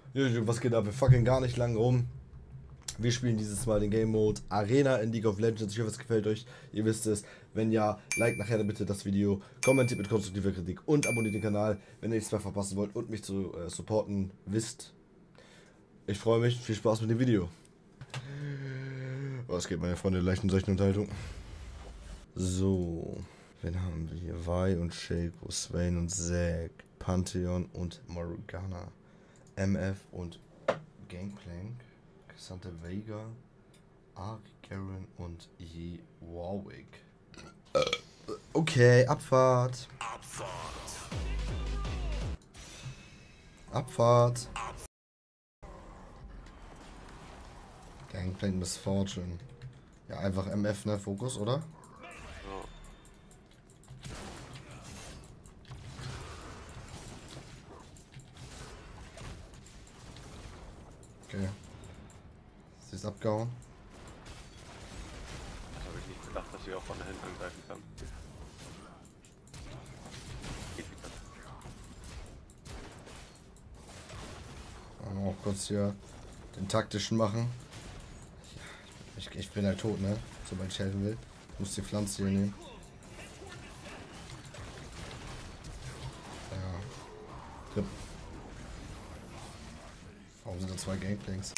YouTube, was geht ab? Wir fucking gar nicht lange rum. Wir spielen dieses Mal den Game Mode Arena in League of Legends. Ich hoffe, es gefällt euch. Ihr wisst es. Wenn ja, like nachher bitte das Video, kommentiert mit konstruktiver Kritik und abonniert den Kanal, wenn ihr nichts mehr verpassen wollt und mich zu supporten wisst. Ich freue mich. Viel Spaß mit dem Video. Was geht, meine Freunde? Leichten solchen Unterhaltung. So. Wen haben wir hier? Vi und Shaco, Swain und Zack, Pantheon und Morgana, MF und Gangplank, Cassandra Vega, Ari Garen und Yi Warwick. Okay, Abfahrt. Abfahrt. Gangplank Miss Fortune. Ja, einfach MF, ne? Fokus, oder? Okay. Sie ist abgehauen. Das habe ich nicht gedacht, dass sie auch von hinten angreifen kann. Wollen wir auch kurz hier den taktischen machen. Ich bin halt tot, ne? Sobald ich helfen will. Ich muss die Pflanze hier nehmen. Ja. Grip. Warum sind da zwei Gangplanks?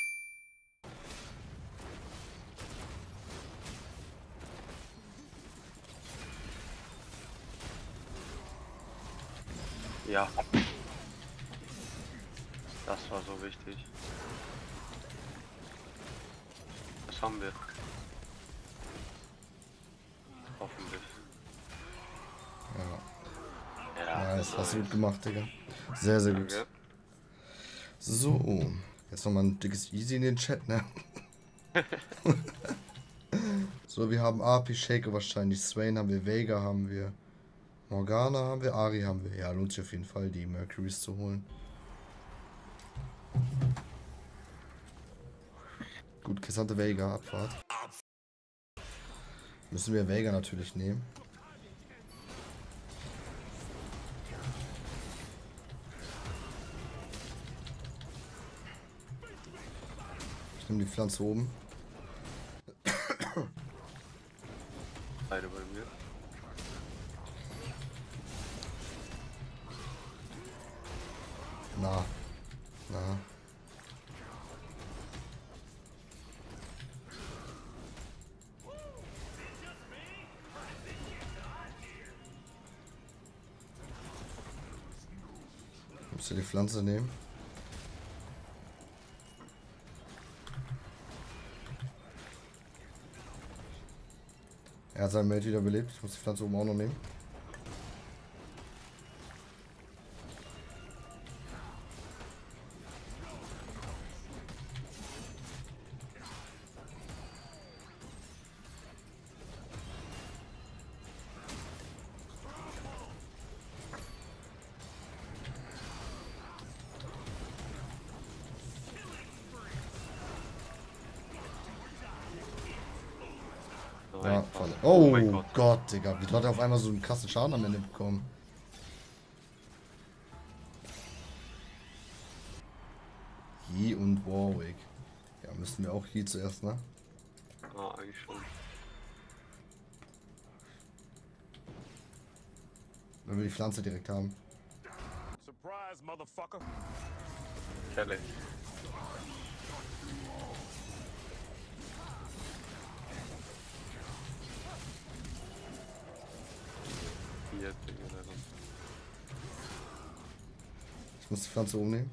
Ja. Das war so wichtig. Was haben wir? Hoffentlich. Ja. Ja, Nice, hast du gut gemacht, Digga. Sehr, sehr gut. Danke. So. Jetzt nochmal ein dickes Easy in den Chat, ne? So, wir haben AP, Shaker wahrscheinlich, Swain haben wir, Vega haben wir, Morgana haben wir, Ari haben wir. Ja, lohnt sich auf jeden Fall, die Mercuries zu holen. Gut, Cassandra Vega, Abfahrt. Müssen wir Vega natürlich nehmen. Ich nehme die Pflanze oben. Beide bei mir. Na. Na. Musst du die Pflanze nehmen? Er hat sein Mate wieder belebt. Ich muss die Pflanze oben auch noch nehmen. Ja, voll. Oh, mein Gott, Digga. Wie hat er auf einmal so einen krassen Schaden am Ende bekommen? Yi und Warwick. Ja, müssen wir auch Yi zuerst, ne? Ah, eigentlich schon. Wenn wir die Pflanze direkt haben. Surprise, motherfucker. Kelly. Hier, Digga, leider. Ich muss die Pflanze umnehmen.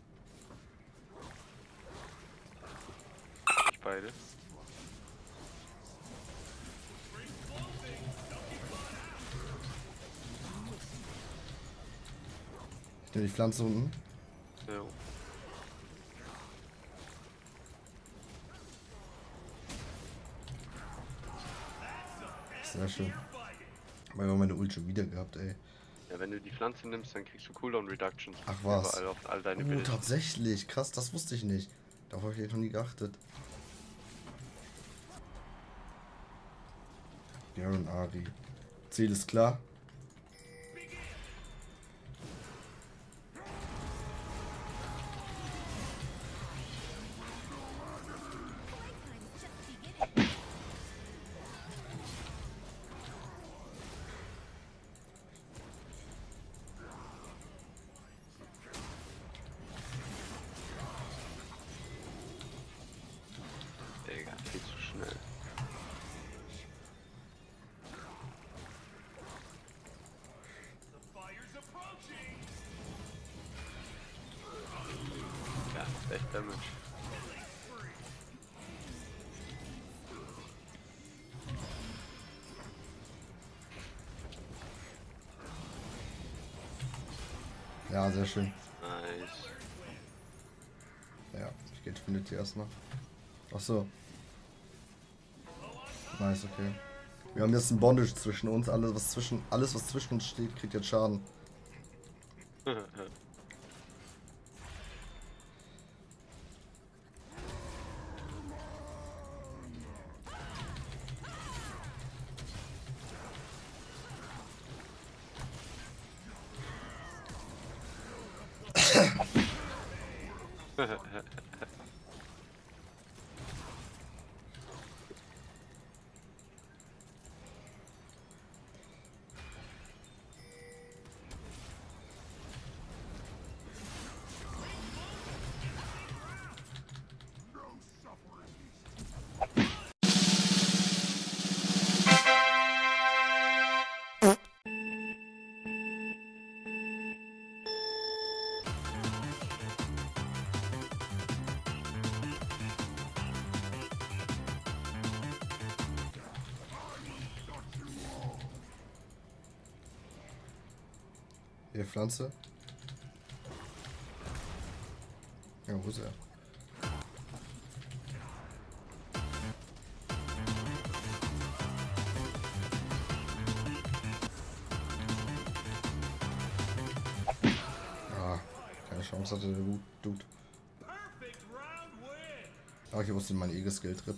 Ich beide. Ich nehme die Pflanze unten. Jo. Sehr schön. Aber wir haben meine Ult schon wieder gehabt, ey. Ja, wenn du die Pflanze nimmst, dann kriegst du Cooldown Reductions. Ach was. Überall auf all deine Oh, Bilder. tatsächlich. Krass, das wusste ich nicht. Darauf habe ich noch nie geachtet. Garen Ari. Ziel ist klar. echt Damage. Ja, sehr schön. Nice. Ja, ich gehe Trinity erstmal. Achso. Nice, okay. Wir haben jetzt ein Bondage zwischen uns. Alles was zwischen uns steht, kriegt jetzt Schaden. Hier, Pflanze. Ja, wo ist er? Ah, keine Chance hatte der Dude. Ah, ich wusste meine Ego-Skill-Trip.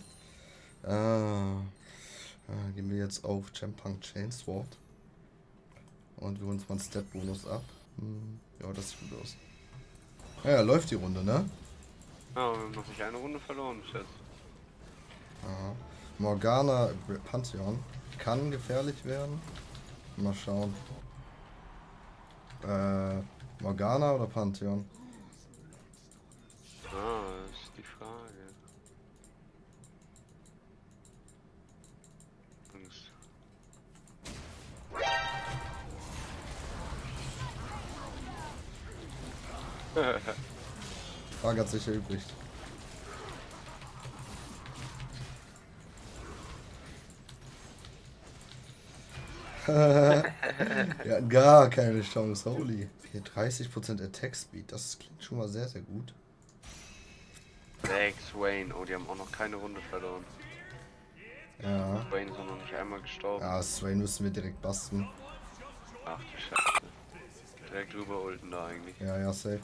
Gehen wir jetzt auf Champunk Chainsword. Und wir holen uns mal einen Stat-Bonus ab. Ja, das sieht gut aus. Ja, läuft die Runde, ne? Ja, wir haben noch nicht eine Runde verloren bis jetzt. Aha. Morgana Pantheon kann gefährlich werden. Mal schauen. Morgana oder Pantheon? Ah, das ist die Frage. Frage hat sich erübrigt. Wir hatten gar keine Chance, holy. Hier 30% Attack Speed, das klingt schon mal sehr, sehr gut. Swain, oh, die haben auch noch keine Runde verloren. Ja. Swain ist auch noch nicht einmal gestorben. Ja, Swain müssen wir direkt basten. Ach du Scheiße. Direkt rüber ulten da eigentlich. Ja, ja, safe.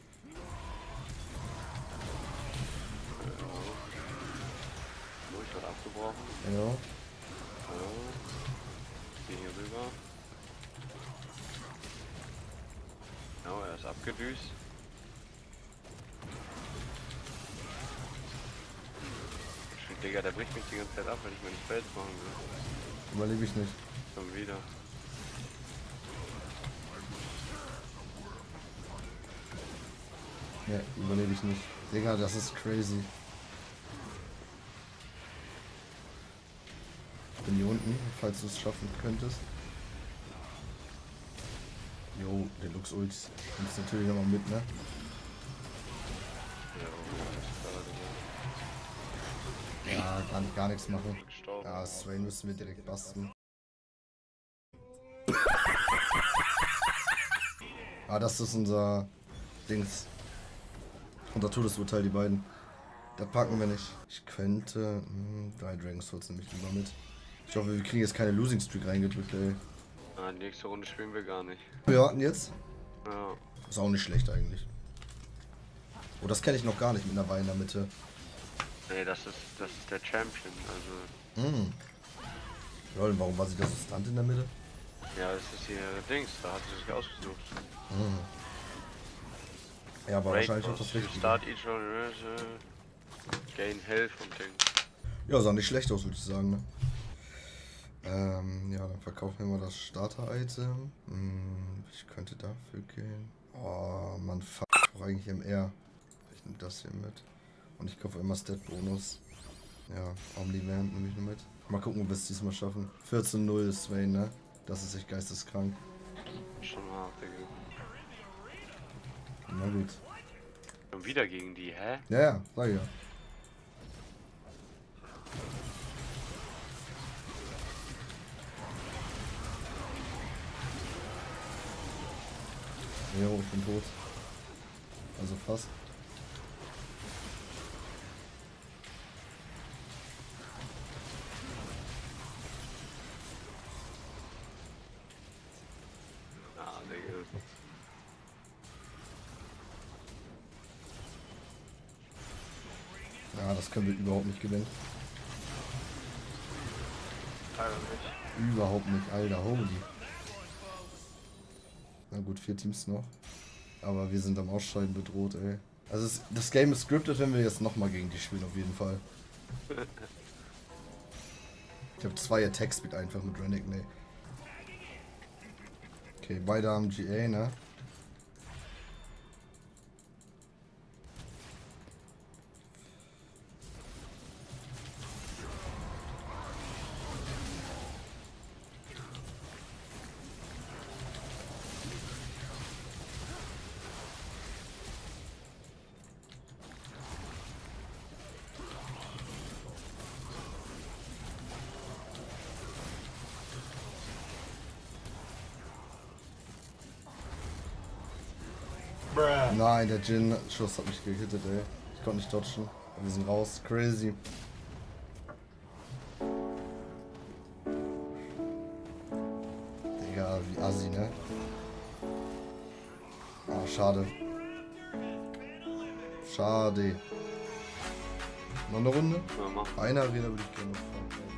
Ich wurde abgebrochen. Ja. Geh hier rüber. Genau, er ist abgedüst. Digga, der bricht mich die ganze Zeit ab, wenn ich meine Spells machen will. Überlebe ich nicht. Schon wieder. Ja, überlebe ich nicht. Digga, das ist crazy. Ich bin hier unten, falls du es schaffen könntest. Jo, der Lux Ult nimmst natürlich nochmal mit, ne? Ja, kann gar nichts machen. Ja, Swain müssen wir direkt basten. Ah, das ist unser Dings. Unser Todesurteil, die beiden. Da packen wir nicht. Ich könnte... 3 Dragon Souls nehme ich lieber mit. Ich hoffe, wir kriegen jetzt keine Losing Streak reingedrückt, ey. Ah, die nächste Runde spielen wir gar nicht. Wir warten jetzt. Ja. Ist auch nicht schlecht eigentlich. Oh, das kenne ich noch gar nicht mit einer Weih in der Mitte. Nee, das ist der Champion, also... Lol, warum war sie da so Stunt in der Mitte? Ja, das ist hier Dings, da hat sie sich ausgesucht. Ja, aber wahrscheinlich auch das You Richtige. start each one, gain health und Ding. Ja, sah nicht schlecht aus, würde ich sagen, ne? Ja, dann verkaufen wir mal das Starter-Item. Ich könnte dafür gehen. Oh, man, fuck, ich brauche eigentlich MR. Ich nehme das hier mit. Und ich kaufe immer Stat-Bonus. Ja, Omni-Vamp nehme ich nur mit. Mal gucken, ob wir es diesmal schaffen. 14-0 ist Swain, ne? Das ist echt geisteskrank. Schon hart, Digga. Na gut. Schon wieder gegen die, hä? Ja, ja, sag ich ja. Jo, ich bin tot. Also fast. Ah, Digga. Ja, das können wir überhaupt nicht gewinnen. Leider nicht. Überhaupt nicht, Alter, holy. Na gut, 4 Teams noch. Aber wir sind am Ausscheiden bedroht, ey. Also das Game ist scripted, wenn wir jetzt nochmal gegen die spielen, auf jeden Fall. Ich habe 2 Attack Speed einfach mit Rennick, ne. Okay, beide haben GA, ne? Nein, der Jin-Schuss hat mich gehittet, ey. Ich konnte nicht dodgen. Wir sind raus. Crazy. Digga, wie assi, ne? Ah, schade. Schade. Noch eine Runde? Ja, mach. Eine Arena würde ich gerne noch fahren.